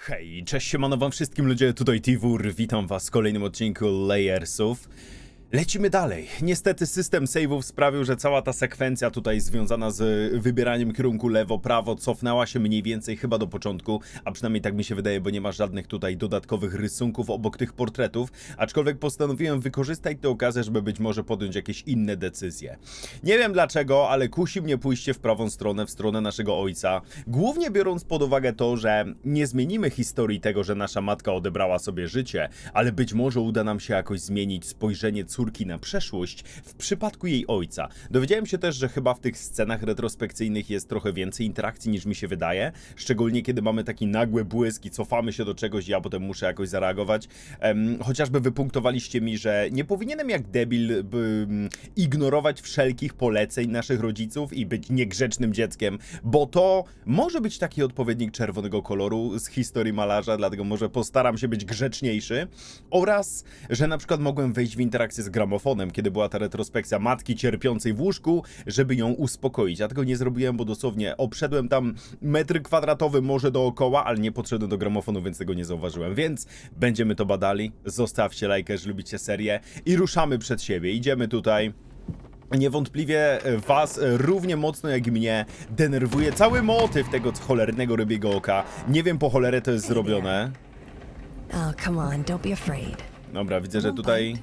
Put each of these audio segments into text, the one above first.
Hej, cześć, siemano wam wszystkim ludzie, tutaj Tiwur, witam was w kolejnym odcinku Layersów. Lecimy dalej. Niestety system save'ów sprawił, że cała ta sekwencja tutaj związana z wybieraniem kierunku lewo, prawo cofnęła się mniej więcej chyba do początku, a przynajmniej tak mi się wydaje, bo nie ma żadnych tutaj dodatkowych rysunków obok tych portretów, aczkolwiek postanowiłem wykorzystać tę okazję, żeby być może podjąć jakieś inne decyzje. Nie wiem dlaczego, ale kusi mnie pójście w prawą stronę, w stronę naszego ojca, głównie biorąc pod uwagę to, że nie zmienimy historii tego, że nasza matka odebrała sobie życie, ale być może uda nam się jakoś zmienić spojrzenie córki na przeszłość w przypadku jej ojca. Dowiedziałem się też, że chyba w tych scenach retrospekcyjnych jest trochę więcej interakcji niż mi się wydaje, szczególnie kiedy mamy taki nagły błysk i cofamy się do czegoś i ja potem muszę jakoś zareagować. Chociażby wypunktowaliście mi, że nie powinienem jak debil ignorować wszelkich poleceń naszych rodziców i być niegrzecznym dzieckiem, bo to może być taki odpowiednik czerwonego koloru z historii malarza, dlatego może postaram się być grzeczniejszy. Oraz, że na przykład mogłem wejść w interakcję z gramofonem, kiedy była ta retrospekcja matki cierpiącej w łóżku, żeby ją uspokoić. Ja tego nie zrobiłem, bo dosłownie obszedłem tam metr kwadratowy może dookoła, ale nie podszedłem do gramofonu, więc tego nie zauważyłem. Więc będziemy to badali. Zostawcie lajka, jeżeli lubicie serię i ruszamy przed siebie. Idziemy tutaj. Niewątpliwie was równie mocno jak i mnie denerwuje cały motyw tego cholernego rybiego oka. Nie wiem po cholerę to jest zrobione. Oh, come on, don't be afraid. Dobra, widzę, że tutaj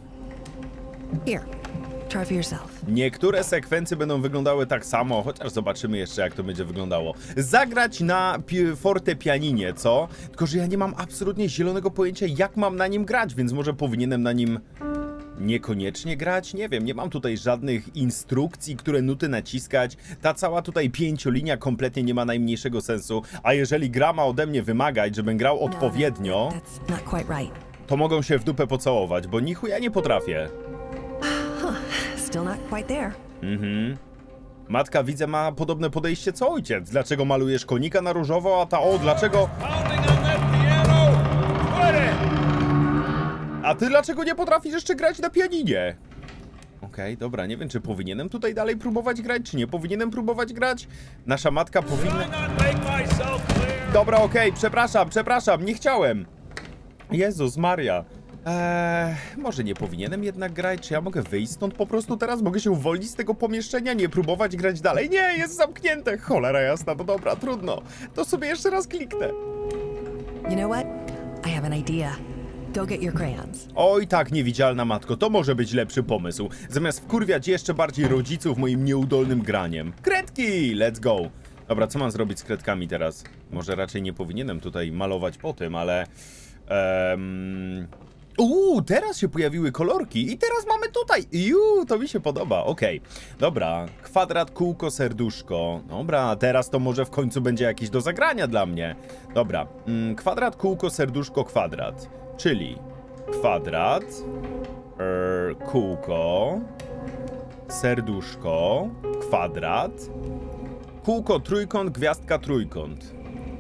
Here, try for yourself. niektóre sekwencje będą wyglądały tak samo, chociaż zobaczymy jeszcze jak to będzie wyglądało. Zagrać na fortepianinie, co? Tylko, że ja nie mam absolutnie zielonego pojęcia jak mam na nim grać, więc może powinienem na nim niekoniecznie grać? Nie wiem, nie mam tutaj żadnych instrukcji, które nuty naciskać. Ta cała tutaj pięciolinia kompletnie nie ma najmniejszego sensu, a jeżeli gra ma ode mnie wymagać, żebym grał odpowiednio, That's not quite right. to mogą się w dupę pocałować, bo nichu ja nie potrafię. Still not quite there. Matka, widzę, ma podobne podejście co ojciec. Dlaczego malujesz konika na różowo, a ta dlaczego... A ty dlaczego nie potrafisz jeszcze grać na pianinie? Okej, dobra, nie wiem, czy powinienem tutaj dalej próbować grać, czy nie powinienem próbować grać? Nasza matka powinna... Dobra, okej, przepraszam, nie chciałem. Jezus Maria. Może nie powinienem jednak grać, czy ja mogę wyjść stąd po prostu teraz? Mogę się uwolnić z tego pomieszczenia, nie próbować grać dalej? Nie, jest zamknięte, cholera jasna, no dobra, trudno. To sobie jeszcze raz kliknę. You know what? I have an idea. Go get your crayons. Oj tak, niewidzialna matko, to może być lepszy pomysł. Zamiast wkurwiać jeszcze bardziej rodziców moim nieudolnym graniem. Kredki, let's go. Dobra, co mam zrobić z kredkami teraz? Może raczej nie powinienem tutaj malować po tym, ale... teraz się pojawiły kolorki i teraz mamy tutaj. To mi się podoba, okej. Dobra, kwadrat, kółko, serduszko. Dobra, teraz to może w końcu będzie jakieś do zagrania dla mnie. Dobra, kwadrat, kółko, serduszko, kwadrat. Czyli kwadrat, kółko, serduszko, kwadrat, kółko, trójkąt, gwiazdka, trójkąt.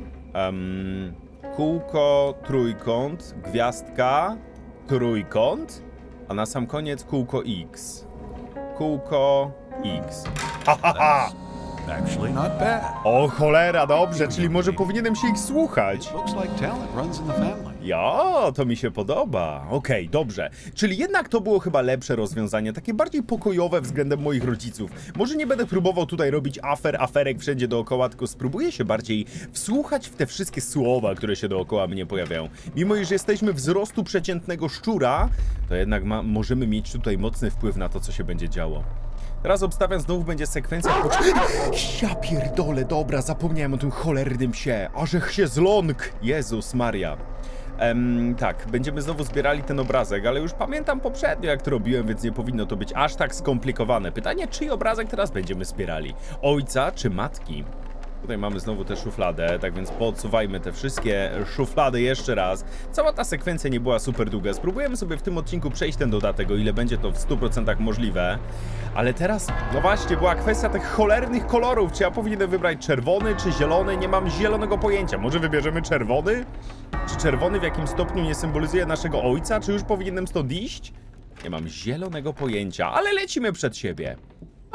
Kółko, trójkąt, gwiazdka, trójkąt, a na sam koniec kółko X. Kółko X. Ha! Actually not bad. O cholera, dobrze, czyli może powinienem się ich słuchać. Looks like talent runs in the family. Ja, to mi się podoba. Okej, dobrze. Czyli jednak to było chyba lepsze rozwiązanie, takie bardziej pokojowe względem moich rodziców. Może nie będę próbował tutaj robić aferek wszędzie dookoła, tylko spróbuję się bardziej wsłuchać w te wszystkie słowa, które się dookoła mnie pojawiają. Mimo iż jesteśmy wzrostu przeciętnego szczura, to jednak możemy mieć tutaj mocny wpływ na to, co się będzie działo. Teraz obstawiam, znowu będzie sekwencja... Ja pierdolę, dobra, zapomniałem o tym cholernym psie. Ażech się zląk! Jezus Maria. Tak, będziemy znowu zbierali ten obrazek, ale już pamiętam poprzednio, jak to robiłem, więc nie powinno to być aż tak skomplikowane. Pytanie, czyj obrazek teraz będziemy zbierali? Ojca czy matki? Tutaj mamy znowu tę szufladę, tak więc podsuwajmy te wszystkie szuflady jeszcze raz. Cała ta sekwencja nie była super długa. Spróbujemy sobie w tym odcinku przejść ten dodatek, o ile będzie to w 100% możliwe. Ale teraz, no właśnie, była kwestia tych cholernych kolorów. Czy ja powinienem wybrać czerwony czy zielony? Nie mam zielonego pojęcia. Może wybierzemy czerwony? Czy czerwony w jakim stopniu nie symbolizuje naszego ojca? Czy już powinienem stąd iść? Nie mam zielonego pojęcia, ale lecimy przed siebie.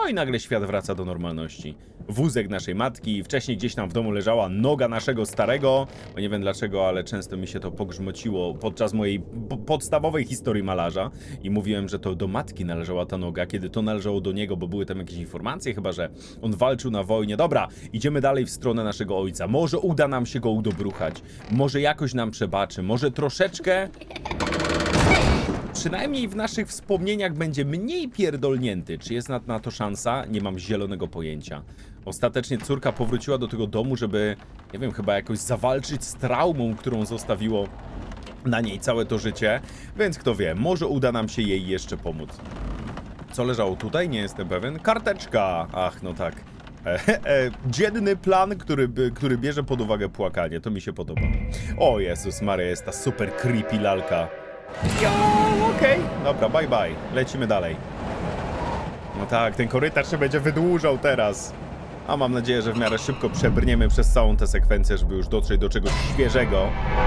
No i nagle świat wraca do normalności. Wózek naszej matki, wcześniej gdzieś tam w domu leżała noga naszego starego, bo nie wiem dlaczego, ale często mi się to pogrzmociło podczas mojej podstawowej historii malarza i mówiłem, że to do matki należała ta noga, kiedy to należało do niego, bo były tam jakieś informacje, chyba że on walczył na wojnie. Dobra, idziemy dalej w stronę naszego ojca. Może uda nam się go udobruchać, może jakoś nam przebaczy, może troszeczkę... Przynajmniej w naszych wspomnieniach będzie mniej pierdolnięty. Czy jest na to szansa? Nie mam zielonego pojęcia. Ostatecznie córka powróciła do tego domu, żeby, nie wiem, chyba jakoś zawalczyć z traumą, którą zostawiło na niej całe to życie. Więc kto wie, może uda nam się jej jeszcze pomóc. Co leżało tutaj? Nie jestem pewien. Karteczka! Ach, no tak. Dzienny plan, który bierze pod uwagę płakanie. To mi się podoba. O Jezus Maria, jest ta super creepy lalka. Okej. Dobra, bye bye. Lecimy dalej. No tak, ten korytarz się będzie wydłużał teraz. A mam nadzieję, że w miarę szybko przebrniemy przez całą tę sekwencję, żeby już dotrzeć do czegoś świeżego.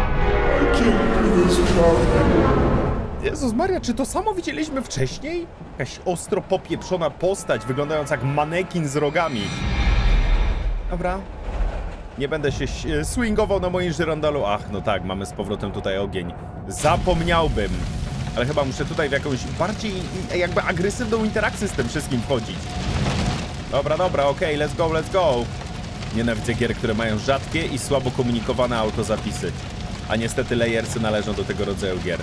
Jezus Maria, czy to samo widzieliśmy wcześniej? Jakaś ostro popieprzona postać, wyglądająca jak manekin z rogami. Dobra. Nie będę się swingował na moim żyrandalu. Ach, no tak, mamy z powrotem tutaj ogień. Zapomniałbym. Ale chyba muszę tutaj w jakąś bardziej jakby agresywną interakcję z tym wszystkim wchodzić. Dobra, okej, let's go. Nienawidzę gier, które mają rzadkie i słabo komunikowane autozapisy. A niestety Layersy należą do tego rodzaju gier.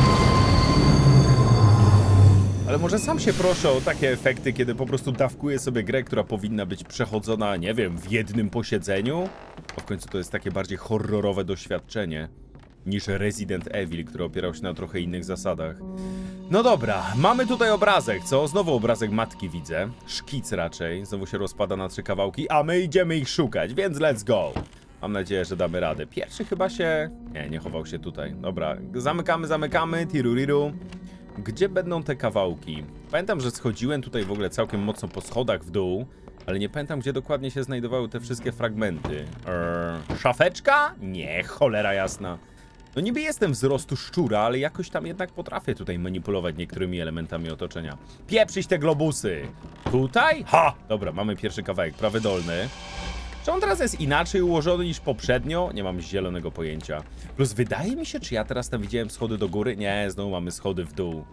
Ale może sam się proszę o takie efekty, kiedy po prostu dawkuję sobie grę, która powinna być przechodzona, nie wiem, w jednym posiedzeniu? Bo w końcu to jest takie bardziej horrorowe doświadczenie niż Resident Evil, który opierał się na trochę innych zasadach. No dobra, mamy tutaj obrazek, co? Znowu obrazek matki widzę. Szkic raczej, znowu się rozpada na 3 kawałki, a my idziemy ich szukać, więc let's go! Mam nadzieję, że damy radę. Pierwszy chyba się... Nie chował się tutaj. Dobra, zamykamy, tiruriru. Gdzie będą te kawałki? Pamiętam, że schodziłem tutaj w ogóle całkiem mocno po schodach w dół, ale nie pamiętam, gdzie dokładnie się znajdowały te wszystkie fragmenty. Szafeczka? Nie, cholera jasna. No niby jestem wzrostu szczura, ale jakoś tam jednak potrafię tutaj manipulować niektórymi elementami otoczenia. Pieprzyć te globusy! Tutaj? Ha! Dobra, mamy pierwszy kawałek, prawy dolny. Czy on teraz jest inaczej ułożony niż poprzednio? Nie mam zielonego pojęcia. Plus wydaje mi się, czy ja teraz tam widziałem schody do góry? Nie, znowu mamy schody w dół.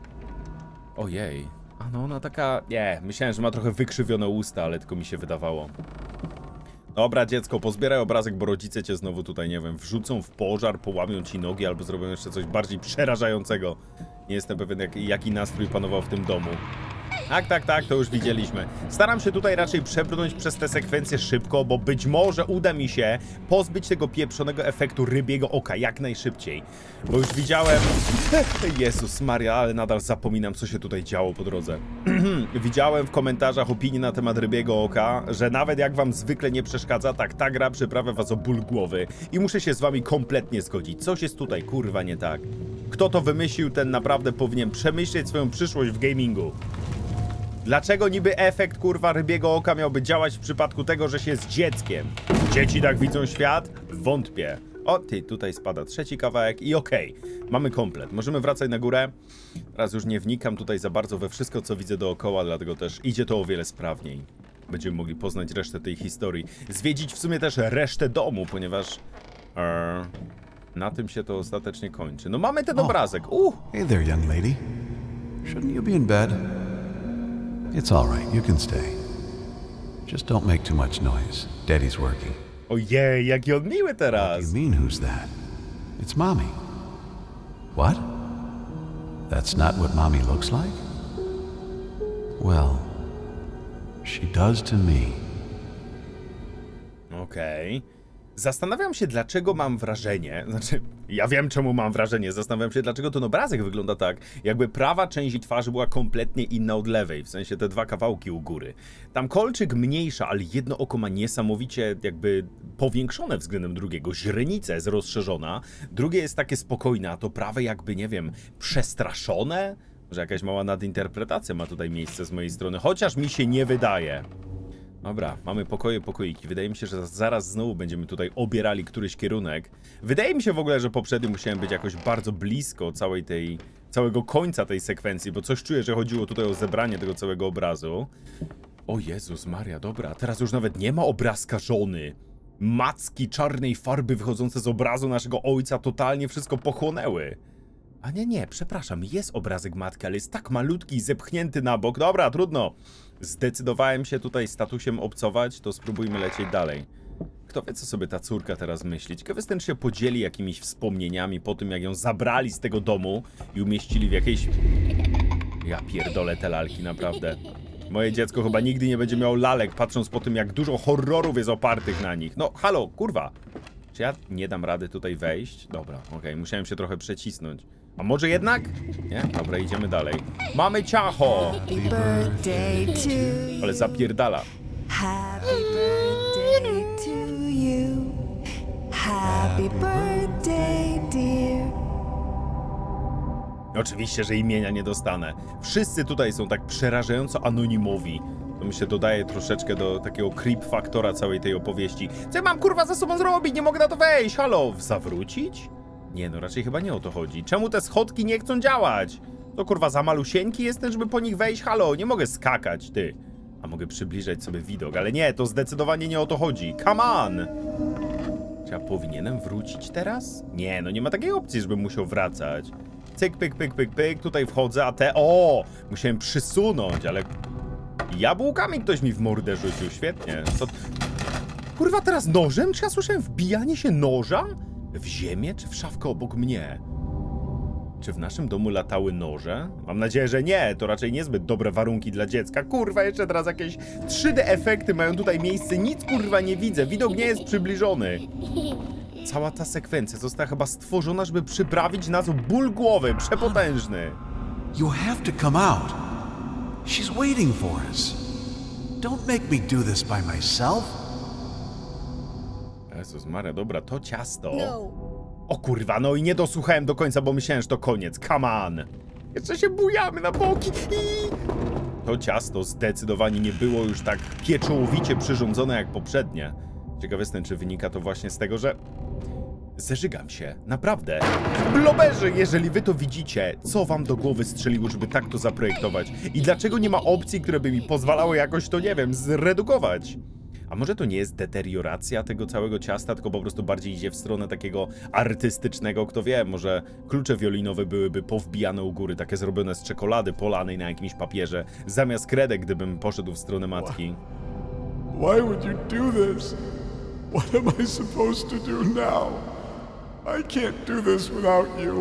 Ojej. A no ona taka... Nie, myślałem, że ma trochę wykrzywione usta, ale tylko mi się wydawało. Dobra, dziecko, pozbieraj obrazek, bo rodzice cię znowu tutaj, nie wiem, wrzucą w pożar, połamią ci nogi albo zrobią jeszcze coś bardziej przerażającego. Nie jestem pewien, jaki nastrój panował w tym domu. Tak, to już widzieliśmy. Staram się tutaj raczej przebrnąć przez tę sekwencję szybko, bo być może uda mi się pozbyć tego pieprzonego efektu rybiego oka jak najszybciej. Bo już widziałem... Jezus Maria, ale nadal zapominam, co się tutaj działo po drodze. Widziałem w komentarzach opinii na temat rybiego oka, że nawet jak wam zwykle nie przeszkadza, tak ta gra przyprawia was o ból głowy. I muszę się z wami kompletnie zgodzić. Coś jest tutaj, kurwa, nie tak. Kto to wymyślił, ten naprawdę powinien przemyśleć swoją przyszłość w gamingu. Dlaczego niby efekt, kurwa, rybiego oka miałby działać w przypadku tego, że się jest dzieckiem? Dzieci tak widzą świat? Wątpię. O, ty, tutaj spada trzeci kawałek i okej. Mamy komplet. Możemy wracać na górę. Teraz już nie wnikam tutaj za bardzo we wszystko, co widzę dookoła, dlatego też idzie to o wiele sprawniej. Będziemy mogli poznać resztę tej historii. Zwiedzić w sumie też resztę domu, ponieważ... na tym się to ostatecznie kończy. No mamy ten obrazek. Hey there, young lady. Shouldn't you be in bed? It's all right. You can stay. Just don't make too much noise. Daddy's working. Ojej, jaki on miły teraz. What do you mean, who's that? It's Mommy. What? That's not what Mommy looks like? Well, she does to me. Okej. Zastanawiam się, dlaczego mam wrażenie, znaczy, ja wiem, czemu mam wrażenie, zastanawiam się, dlaczego ten obrazek wygląda tak, jakby prawa część jej twarzy była kompletnie inna od lewej, w sensie te 2 kawałki u góry. Tam kolczyk mniejsza, ale jedno oko ma niesamowicie jakby powiększone względem drugiego, źrenica jest rozszerzona, drugie jest takie spokojne, a to prawe jakby, nie wiem, przestraszone? Może jakaś mała nadinterpretacja ma tutaj miejsce z mojej strony, chociaż mi się nie wydaje. Dobra, mamy pokoiki. Wydaje mi się, że zaraz znowu będziemy tutaj obierali któryś kierunek. Wydaje mi się w ogóle, że poprzednio musiałem być jakoś bardzo blisko całego końca tej sekwencji, bo coś czuję, że chodziło tutaj o zebranie tego całego obrazu. O Jezus Maria, dobra. Teraz już nawet nie ma obrazka żony. Macki czarnej farby wychodzące z obrazu naszego ojca totalnie wszystko pochłonęły. A nie, przepraszam, jest obrazek matki, ale jest tak malutki i zepchnięty na bok. Dobra, trudno. Zdecydowałem się tutaj statusem obcować, to spróbujmy lecieć dalej. Kto wie, co sobie ta córka teraz myśli? Ciekawe jestem, czy się podzieli jakimiś wspomnieniami po tym, jak ją zabrali z tego domu i umieścili w jakiejś... Ja pierdolę te lalki, naprawdę. Moje dziecko chyba nigdy nie będzie miało lalek, patrząc po tym, jak dużo horrorów jest opartych na nich. No, halo, kurwa. Czy ja nie dam rady tutaj wejść? Dobra, okej, musiałem się trochę przecisnąć. A może jednak? Nie? Dobra, idziemy dalej. Mamy ciacho! Happy birthday to Ale zapierdala. Happy birthday to you. Happy birthday, dear. Oczywiście, że imienia nie dostanę. Wszyscy tutaj są tak przerażająco anonimowi. To mi się dodaje troszeczkę do takiego creep faktora całej tej opowieści. Co ja mam kurwa za sobą zrobić? Nie mogę na to wejść! Halo! Zawrócić? Nie no, raczej chyba nie o to chodzi. Czemu te schodki nie chcą działać? To kurwa za malusieńki jestem, żeby po nich wejść? Halo! Nie mogę skakać, ty. A mogę przybliżać sobie widok, ale nie, to zdecydowanie nie o to chodzi. Come on! Czy ja powinienem wrócić teraz? Nie, no nie ma takiej opcji, żebym musiał wracać. Cyk, pyk, pyk, pyk, pyk, tutaj wchodzę, a te... O! Musiałem przysunąć, ale... Jabłkami ktoś mi w mordę rzucił, świetnie. Co... Kurwa, teraz nożem? Czy ja słyszałem wbijanie się noża? W ziemię, czy w szafkę obok mnie? Czy w naszym domu latały noże? Mam nadzieję, że nie, to raczej niezbyt dobre warunki dla dziecka. Kurwa, jeszcze teraz jakieś 3D efekty mają tutaj miejsce, nic kurwa nie widzę, widok nie jest przybliżony. Cała ta sekwencja została chyba stworzona, żeby przyprawić nas o ból głowy, przepotężny. You have to come out. She's waiting for us. Don't make me do this by myself. Jezus Maria, dobra, to ciasto. No. O kurwa, no i nie dosłuchałem do końca, bo myślałem, że to koniec. Come on. Jeszcze się bujamy na boki. To ciasto zdecydowanie nie było już tak pieczołowicie przyrządzone jak poprzednie. Ciekaw jestem, czy wynika to właśnie z tego, że... Zeżygam się, naprawdę. Bloberzy, jeżeli wy to widzicie, co wam do głowy strzeliło, żeby tak to zaprojektować? I dlaczego nie ma opcji, które by mi pozwalały jakoś to, nie wiem, zredukować? A może to nie jest deterioracja tego całego ciasta, tylko po prostu bardziej idzie w stronę takiego artystycznego, kto wie, może klucze wiolinowe byłyby powbijane u góry, takie zrobione z czekolady polanej na jakimś papierze, zamiast kredek, gdybym poszedł w stronę matki. Why would you do this? What am I supposed to do now? I can't do this without you.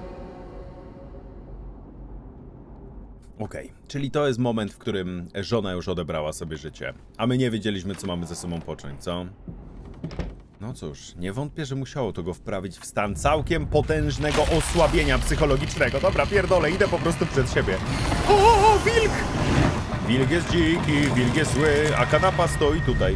Okej, czyli to jest moment, w którym żona już odebrała sobie życie, a my nie wiedzieliśmy, co mamy ze sobą począć, co? No cóż, nie wątpię, że musiało to go wprawić w stan całkiem potężnego osłabienia psychologicznego. Dobra, pierdolę, idę po prostu przed siebie. O, wilk! Wilk jest dziki, wilk jest zły, a kanapa stoi tutaj.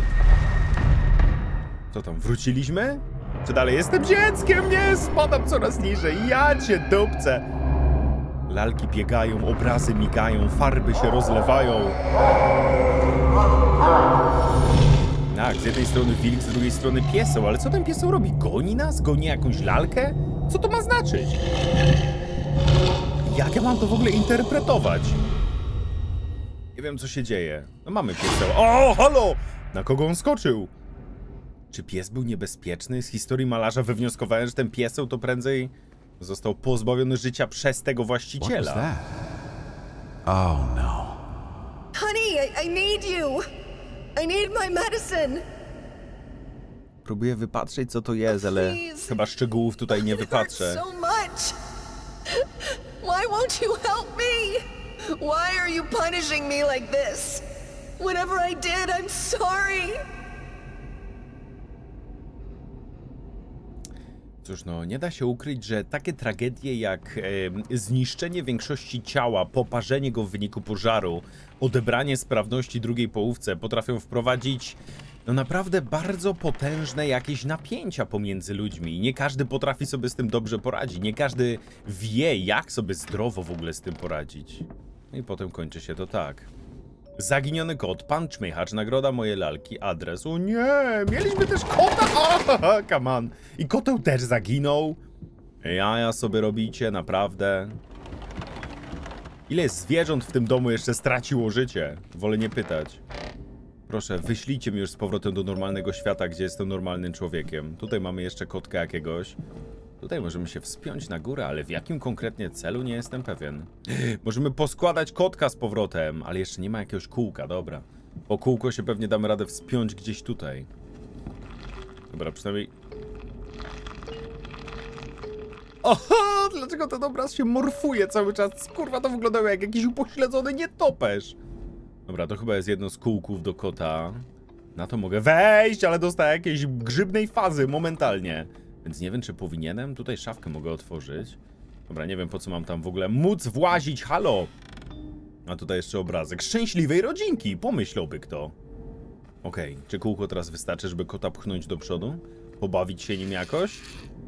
Co tam, wróciliśmy? Czy dalej jestem dzieckiem? Nie, spadam coraz niżej. Ja cię dupcę. Lalki biegają, obrazy migają, farby się rozlewają. Tak, z jednej strony wilk, z drugiej strony pieseł, ale co ten pieseł robi? Goni nas? Goni jakąś lalkę? Co to ma znaczyć? Jak ja mam to w ogóle interpretować? Nie wiem, co się dzieje. No mamy pieseł. O, halo! Na kogo on skoczył? Czy pies był niebezpieczny? Z historii malarza wywnioskowałem, że ten pieseł to prędzej został pozbawiony życia przez tego właściciela. What was that? Oh no. Honey, I need you. I need my medicine. Próbuję wypatrzeć, co to jest, ale chyba szczegółów tutaj nie wypatrzę. So much. Why won't you help me? Why are you punishing me like this? Whatever I did, I'm sorry. Cóż, no, nie da się ukryć, że takie tragedie jak zniszczenie większości ciała, poparzenie go w wyniku pożaru, odebranie sprawności drugiej połówce potrafią wprowadzić no naprawdę bardzo potężne jakieś napięcia pomiędzy ludźmi. Nie każdy potrafi sobie z tym dobrze poradzić, nie każdy wie, jak sobie zdrowo w ogóle z tym poradzić. No i potem kończy się to tak. Zaginiony kot, pan Czmychacz, nagroda moje lalki, adres. O nie, mieliśmy też kota! O, come on. I koteł też zaginął. Jaja sobie robicie, naprawdę. Ile zwierząt w tym domu jeszcze straciło życie? Wolę nie pytać. Proszę, wyślijcie mnie już z powrotem do normalnego świata, gdzie jestem normalnym człowiekiem. Tutaj mamy jeszcze kotka jakiegoś. Tutaj możemy się wspiąć na górę, ale w jakim konkretnie celu nie jestem pewien. Możemy poskładać kotka z powrotem, ale jeszcze nie ma jakiegoś kółka, dobra. Po kółko się pewnie damy radę wspiąć gdzieś tutaj. Dobra, przynajmniej... Oho! Dlaczego ten obraz się morfuje cały czas? Kurwa, to wyglądało jak jakiś upośledzony nietoperz. Dobra, to chyba jest jedno z kółków do kota. Na to mogę wejść, ale dostaję jakiejś grzybnej fazy momentalnie. Więc nie wiem, czy powinienem. Tutaj szafkę mogę otworzyć. Dobra, nie wiem, po co mam tam w ogóle móc włazić. Halo! A tutaj jeszcze obrazek szczęśliwej rodzinki. Pomyślałby kto. Okej, czy kółko teraz wystarczy, żeby kota pchnąć do przodu? Pobawić się nim jakoś?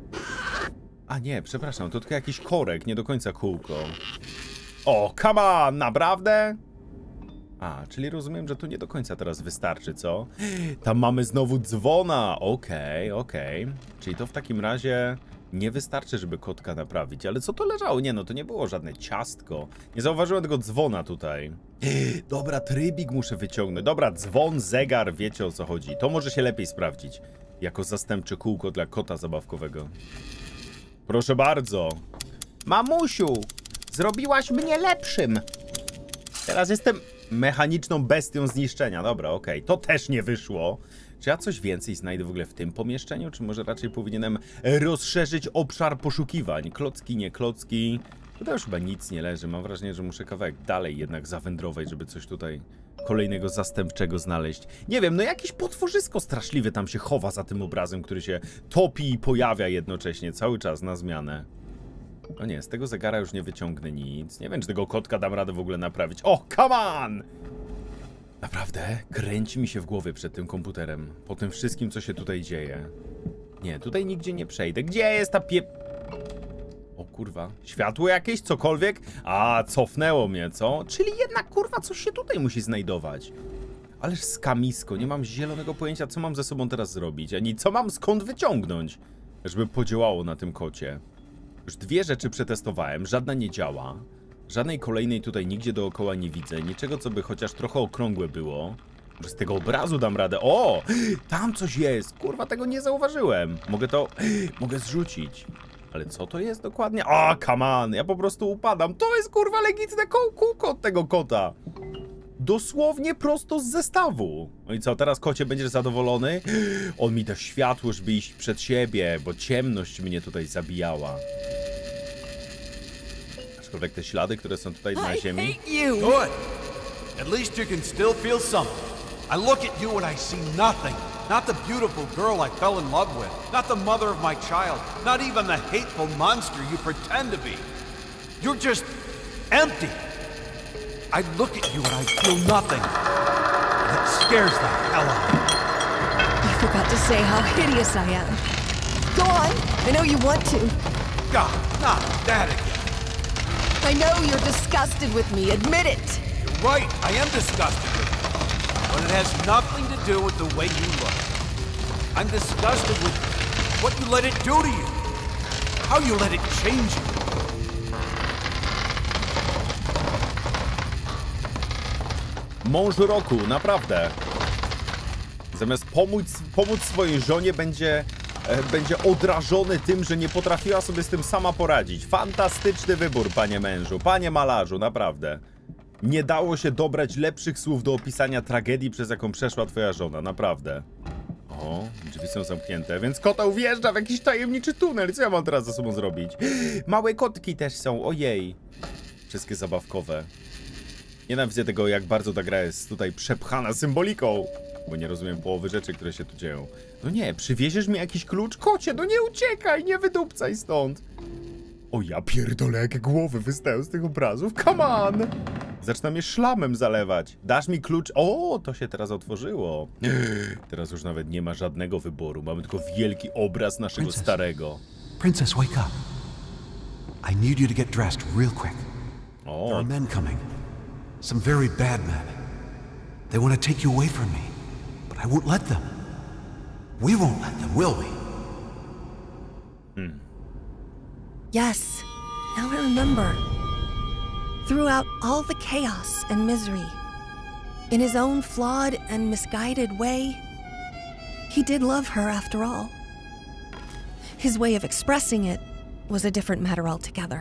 A nie, przepraszam, to tylko jakiś korek, nie do końca kółko. O, come on, naprawdę? A, czyli rozumiem, że to nie do końca teraz wystarczy, co? Tam mamy znowu dzwona. Okej. Czyli to w takim razie nie wystarczy, żeby kotka naprawić. Ale co to leżało? Nie, no to nie było żadne ciastko. Nie zauważyłem tego dzwona tutaj. Dobra, trybik muszę wyciągnąć. Dobra, dzwon, zegar, wiecie o co chodzi. To może się lepiej sprawdzić. Jako zastępcze kółko dla kota zabawkowego. Proszę bardzo. Mamusiu, zrobiłaś mnie lepszym. Teraz jestem mechaniczną bestią zniszczenia. Dobra, okej. To też nie wyszło. Czy ja coś więcej znajdę w ogóle w tym pomieszczeniu? Czy może raczej powinienem rozszerzyć obszar poszukiwań? Klocki, nie klocki. Tutaj już chyba nic nie leży. Mam wrażenie, że muszę kawałek dalej jednak zawędrować, żeby coś tutaj kolejnego zastępczego znaleźć. Nie wiem, no jakieś potworzysko straszliwe tam się chowa za tym obrazem, który się topi i pojawia jednocześnie cały czas na zmianę. O nie, z tego zegara już nie wyciągnę nic. Nie wiem, czy tego kotka dam radę w ogóle naprawić. O, come on! Naprawdę? Kręci mi się w głowie przed tym komputerem. Po tym wszystkim, co się tutaj dzieje. Nie, tutaj nigdzie nie przejdę. Gdzie jest ta O kurwa, światło jakieś? Cokolwiek? A, cofnęło mnie, co? Czyli jednak, kurwa, coś się tutaj musi znajdować. Ależ skamisko, nie mam zielonego pojęcia, co mam ze sobą teraz zrobić. Ani co mam skąd wyciągnąć, żeby podziałało na tym kocie. Już dwie rzeczy przetestowałem, żadna nie działa. Żadnej kolejnej tutaj nigdzie dookoła nie widzę. Niczego, co by chociaż trochę okrągłe było. Może z tego obrazu dam radę. O! Tam coś jest! Kurwa, tego nie zauważyłem. Mogę zrzucić. Ale co to jest dokładnie? O, come on! Ja po prostu upadam. To jest, kurwa, legitne kółko od tego kota. Dosłownie prosto z zestawu. No i co, teraz kocie będziesz zadowolony? On mi da światło, żeby iść przed siebie, bo ciemność mnie tutaj zabijała. Aczkolwiek te ślady, które są tutaj na ziemi... Good. At least you can still feel something. I look at you and I see nothing. Not the beautiful girl I fell in love with. Not the mother of my child. Not even the hateful monster you pretend to be. You're just empty. I look at you and I feel nothing. And it scares the hell out of me. You forgot to say how hideous I am. Go on. I know you want to. God, not that again. I know you're disgusted with me. Admit it. You're right, I am disgusted with you. But it has nothing to do with the way you look. I'm disgusted with what you let it do to you. How you let it change you. Mąż roku, naprawdę. Zamiast pomóc swojej żonie, będzie odrażony tym, że nie potrafiła sobie z tym sama poradzić. Fantastyczny wybór, panie mężu, panie malarzu, naprawdę. Nie dało się dobrać lepszych słów do opisania tragedii, przez jaką przeszła twoja żona, naprawdę. O, drzwi są zamknięte, więc kota wjeżdża w jakiś tajemniczy tunel. Co ja mam teraz ze sobą zrobić? Małe kotki też są, ojej. Wszystkie zabawkowe. Nienawidzę tego, jak bardzo ta gra jest tutaj przepchana symboliką. Bo nie rozumiem połowy rzeczy, które się tu dzieją. No nie, przywieziesz mi jakiś klucz? Kocie, no nie uciekaj, nie wydupcaj stąd. O ja pierdolę, jakie głowy wystają z tych obrazów. Come on! Zaczyna mnie szlamem zalewać. Dasz mi klucz? O, to się teraz otworzyło. Teraz już nawet nie ma żadnego wyboru. Mamy tylko wielki obraz naszego starego. Princess, wake up. I need you to get dressed real quick. O. There are men coming. Some very bad men. They want to take you away from me. But I won't let them. We won't let them, will we? Yes. Now I remember. throughout all the chaos and misery. In his own flawed and misguided way, he did love her after all. His way of expressing it was a different matter altogether.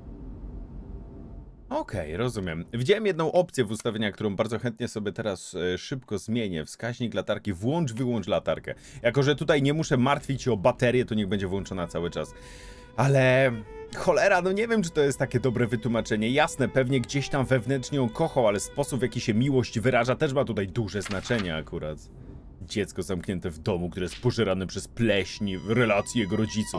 Okej, rozumiem. Widziałem jedną opcję w ustawieniach, którą bardzo chętnie sobie teraz szybko zmienię. Wskaźnik latarki. Włącz, wyłącz latarkę. Jako że tutaj nie muszę martwić się o baterię, to niech będzie włączona cały czas. Ale... cholera, no nie wiem, czy to jest takie dobre wytłumaczenie. Jasne, pewnie gdzieś tam wewnętrznie ją kochał, ale sposób, w jaki się miłość wyraża, też ma tutaj duże znaczenie akurat. Dziecko zamknięte w domu, które jest pożerane przez pleśń w relacji jego rodziców.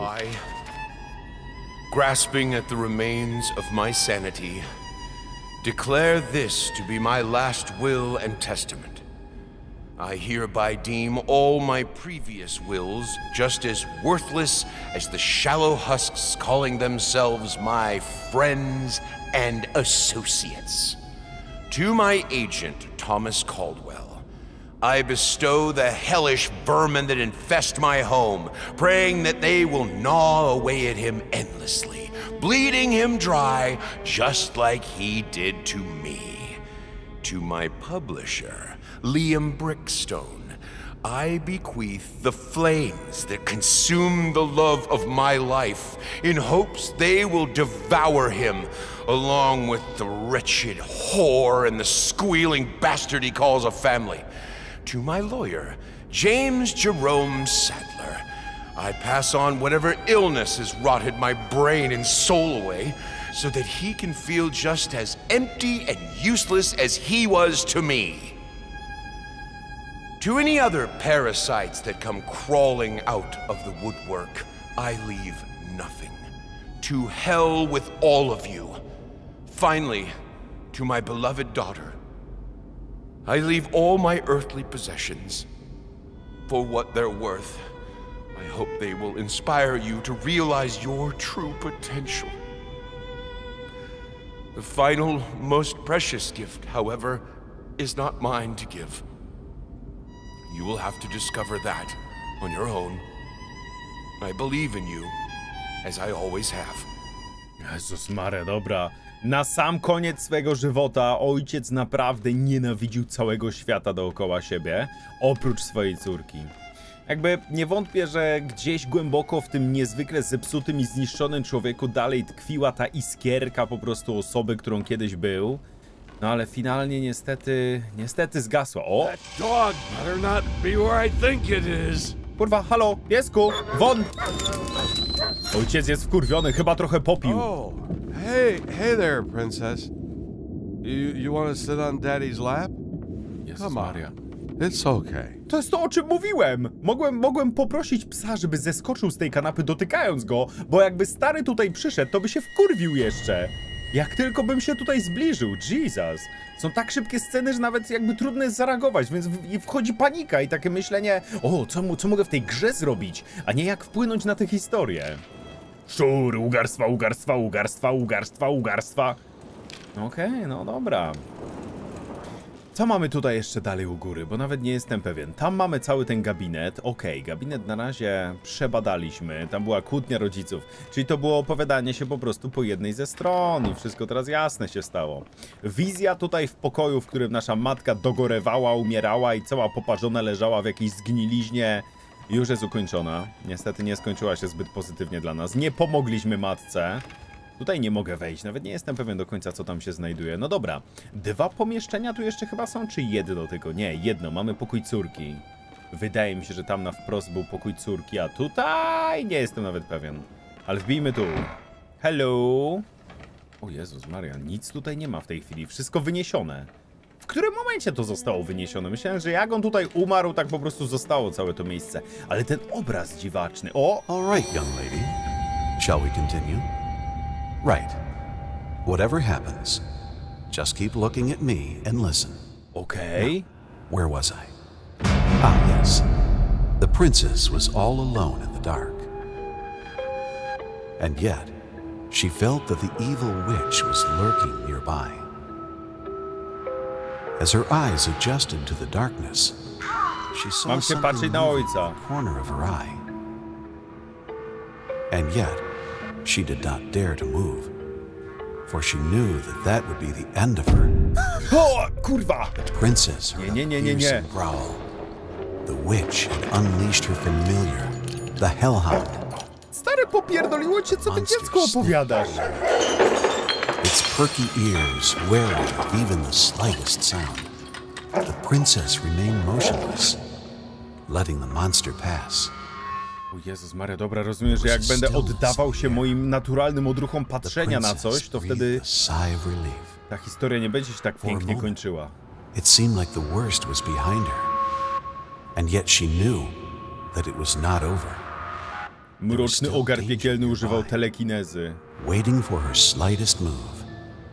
Grasping at the remains of my sanity, declare this to be my last will and testament. I hereby deem all my previous wills just as worthless as the shallow husks calling themselves my friends and associates. To my agent, Thomas Caldwell, I bestow the hellish vermin that infest my home, praying that they will gnaw away at him endlessly, bleeding him dry just like he did to me. To my publisher, Liam Brickstone, I bequeath the flames that consume the love of my life in hopes they will devour him, along with the wretched whore and the squealing bastard he calls a family. To my lawyer, James Jerome Sadler, I pass on whatever illness has rotted my brain and soul away, so that he can feel just as empty and useless as he was to me. To any other parasites that come crawling out of the woodwork, I leave nothing. To hell with all of you. Finally, to my beloved daughter, I leave all my earthly possessions. For what they're worth, I hope they will inspire you to realize your true potential. The final, most precious gift, however, is not mine to give. You will have to discover that on your own. I believe in you, as I always have. Jezus Maria, dobra. Na sam koniec swego żywota ojciec naprawdę nienawidził całego świata dookoła siebie, oprócz swojej córki. Jakby nie wątpię, że gdzieś głęboko w tym niezwykle zepsutym i zniszczonym człowieku dalej tkwiła ta iskierka po prostu osoby, którą kiedyś był. No ale finalnie niestety zgasła. O! Kurwa, halo, piesku, won! Ojciec jest wkurwiony, chyba trochę popił. Oh, hey there, princess. You want to sit on daddy's lap? Jezus Maria. It's okay. To jest to, o czym mówiłem. Mogłem poprosić psa, żeby zeskoczył z tej kanapy dotykając go, bo jakby stary tutaj przyszedł, to by się wkurwił jeszcze. Jak tylko bym się tutaj zbliżył, Jesus. Są tak szybkie sceny, że nawet jakby trudno jest zareagować, więc wchodzi panika i takie myślenie, o, co mogę w tej grze zrobić, a nie jak wpłynąć na tę historię. Szczur, ugarstwa. Okej, no dobra. Co mamy tutaj jeszcze dalej u góry, bo nawet nie jestem pewien. Tam mamy cały ten gabinet. Okej, gabinet na razie przebadaliśmy. Tam była kłótnia rodziców. Czyli to było opowiadanie się po prostu po jednej ze stron i wszystko teraz jasne się stało. Wizja tutaj w pokoju, w którym nasza matka dogorewała, umierała i cała poparzona leżała w jakiejś zgniliźnie, już jest ukończona. Niestety nie skończyła się zbyt pozytywnie dla nas. Nie pomogliśmy matce. Tutaj nie mogę wejść, nawet nie jestem pewien do końca, co tam się znajduje. No dobra, 2 pomieszczenia tu jeszcze chyba są, czy jedno tylko? Nie, jedno, mamy pokój córki. Wydaje mi się, że tam na wprost był pokój córki, a tutaj nie jestem nawet pewien. Ale wbijmy tu. Hello. O Jezus Maria, nic tutaj nie ma w tej chwili, wszystko wyniesione. W którym momencie to zostało wyniesione? Myślałem, że jak on tutaj umarł, tak po prostu zostało całe to miejsce. Ale ten obraz dziwaczny, o! All right, young lady. Shall we continue? Right. Whatever happens, just keep looking at me and listen. Okay. Now, where was I? Ah, yes. The princess was all alone in the dark. And yet, she felt that the evil witch was lurking nearby. As her eyes adjusted to the darkness, she saw something move in the corner of her eye. And yet, she did not dare to move. for she knew that would be the end of her. O, kurwa! The princess heard a fearsome growl. The witch had unleashed her familiar, the hellhound. Stary, popierdoliło cię, co ty dziecku opowiadasz? Its perky ears wary of even the slightest sound. The princess remained motionless, letting the monster pass. O Jezus Maria, dobra, rozumiem, że jak będę oddawał się moim naturalnym odruchom patrzenia na coś, to wtedy ta historia nie będzie się tak pięknie kończyła. It seemed like the worst was behind her, and yet she knew that it was not over. Mroczny ogar piekielny używał telekinezy. Waiting for her slightest move.